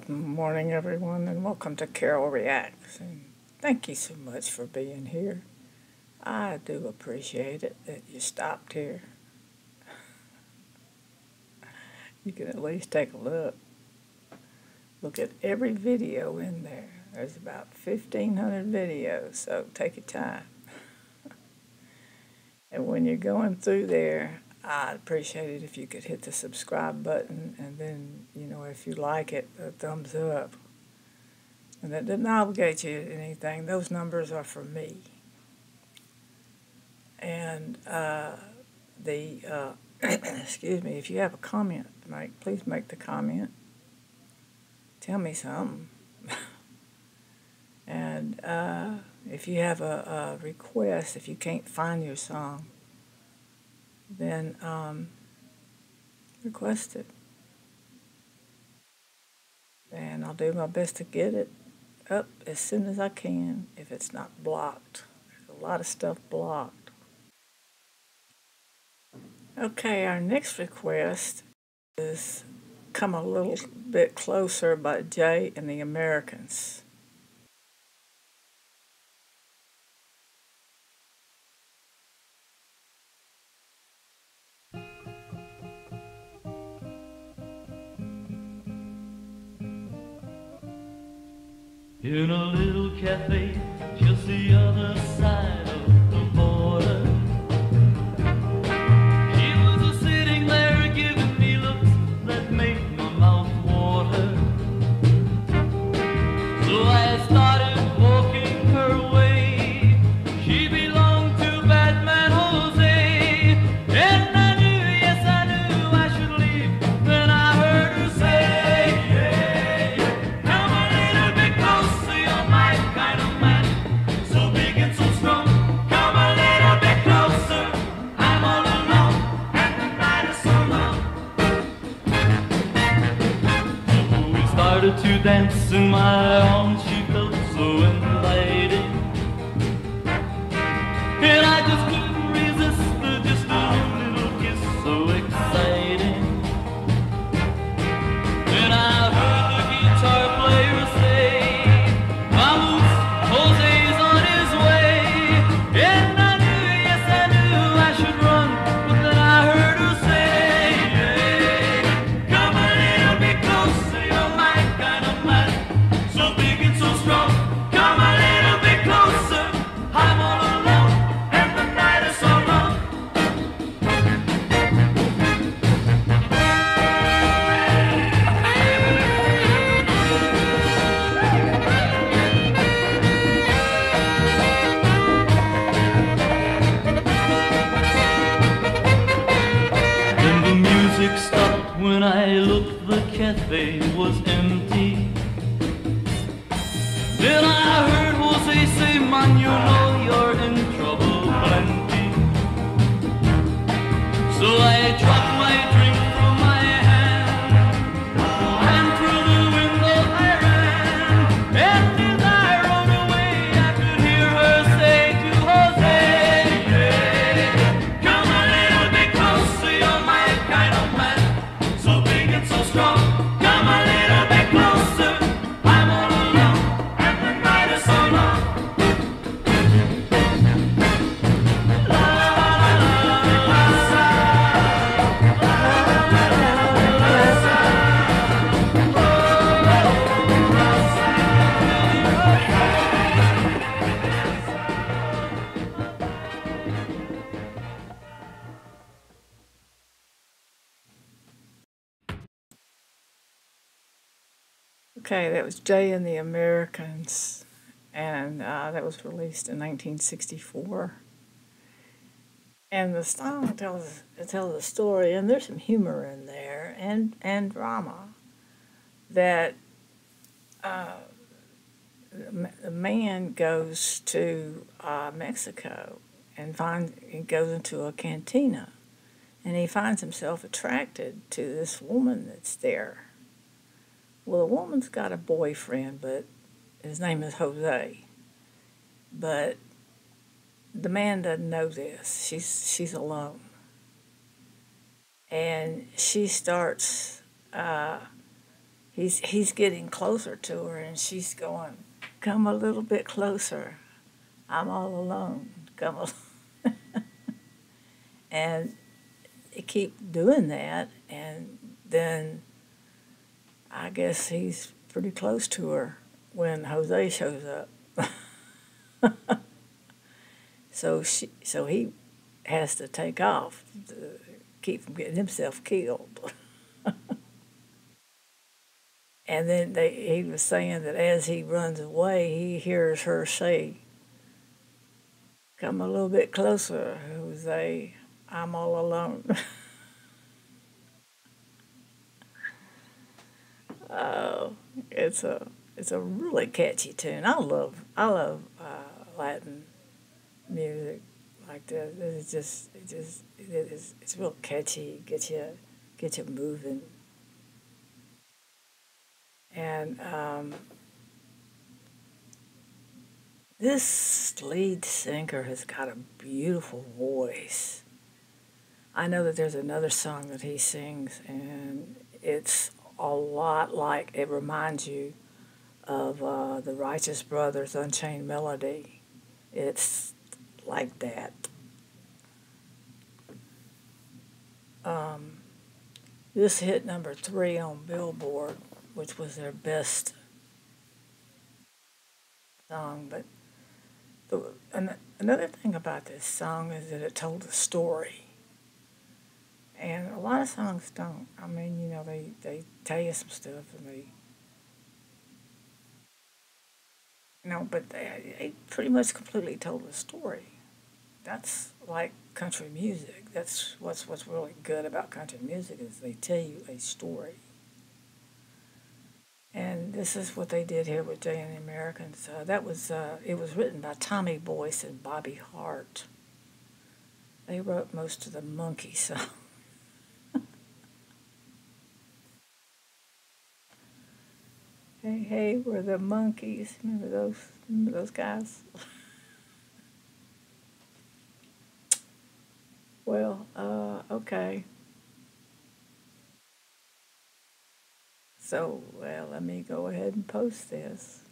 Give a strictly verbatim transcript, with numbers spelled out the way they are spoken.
Good morning, everyone, and welcome to Carol Reacts. And thank you so much for being here. I do appreciate it that you stopped here. You can at least take a look. Look at every video in there. There's about fifteen hundred videos, so take your time. And when you're going through there, I'd appreciate it if you could hit the subscribe button, and then, you know, if you like it, a thumbs up. And that doesn't obligate you to anything. Those numbers are for me. And uh, the, uh, excuse me, if you have a comment to make, please make the comment. Tell me something. And uh, if you have a, a request, if you can't find your song, then um, request it. And I'll do my best to get it up as soon as I can if it's not blocked. There's a lot of stuff blocked. Okay, our next request is Come a Little Bit Closer by Jay and the Americans. In a little cafe just the other side of the border, she was a sitting there giving me looks that made my mouth water. So I started walking her way. She belonged to Batman Jose, and I knew, yes I knew I should leave. Then I heard her say, to dance in my arms, she felt so inviting, and I just couldn't resist the just a little kiss, so exciting. And I heard the guitar player say, "Vamos, Jose's on his way," and I knew, yes I knew I should run, but then I heard her say, "Come a little bit closer, you're my kind of man, so big and so strong. Come a little bit closer, I'm all alone, and the night is so long." Then the music stopped when I looked, the cafe was empty. Then I heard Jose say, "Man, you know you're in trouble plenty." So I dropped my drink from my hand, and through the window I ran. And as I rode away, I could hear her say to Jose, "Come a little bit closer, you're my kind of man, so big and so strong. Come a little bit closer, I'm all alone, and the night is so long." La la la la la. Okay, that was Jay and the Americans, and uh, that was released in nineteen sixty-four. And the song tells it tells a story, and there's some humor in there, and and drama. That uh, the man goes to uh, Mexico and finds he goes into a cantina, and he finds himself attracted to this woman that's there. Well, the woman's got a boyfriend, but his name is Jose. But the man doesn't know this. She's she's alone. And she starts, uh, he's he's getting closer to her, and she's going, "Come a little bit closer. I'm all alone. Come a," and they keep doing that, and then I guess he's pretty close to her when Jose shows up. So she, so he has to take off to keep from getting himself killed. And then they, he was saying that as he runs away, he hears her say, "Come a little bit closer, Jose. I'm all alone." Oh, it's a it's a really catchy tune. I love I love uh, Latin music like this. It's just it just it is it's real catchy. Get you get you moving. And um, this lead singer has got a beautiful voice. I know that there's another song that he sings, and it's a lot like it reminds you of uh, the Righteous Brothers' Unchained Melody. It's like that. Um, this hit number three on Billboard, which was their best song. But the, an, another thing about this song is that it told a story. And a lot of songs don't. I mean, you know, they, they tell you some stuff and they, you know, but they, they pretty much completely told a story. That's like country music. That's what's what's really good about country music is they tell you a story. And this is what they did here with Jay and the Americans. Uh, that was uh, it was written by Tommy Boyce and Bobby Hart. They wrote most of the Monkey songs. Hey, hey, we're the Monkeys. Remember those? Remember those guys? Well, uh, okay. So, well, let me go ahead and post this.